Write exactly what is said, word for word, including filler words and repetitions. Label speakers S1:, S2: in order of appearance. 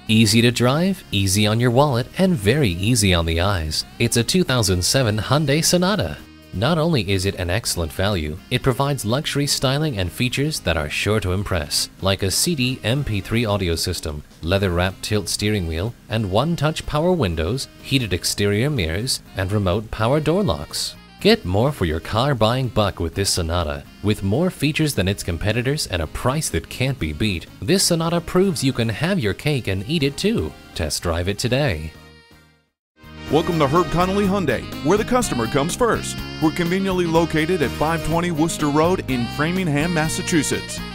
S1: Easy to drive, easy on your wallet, and very easy on the eyes. It's a two thousand seven Hyundai Sonata. Not only is it an excellent value, it provides luxury styling and features that are sure to impress, like a C D M P three audio system, leather-wrapped tilt steering wheel, and one-touch power windows, heated exterior mirrors, and remote power door locks. Get more for your car-buying buck with this Sonata. With more features than its competitors and a price that can't be beat, this Sonata proves you can have your cake and eat it too. Test drive it today.
S2: Welcome to Herb Connolly Hyundai, where the customer comes first. We're conveniently located at five twenty Worcester Road in Framingham, Massachusetts.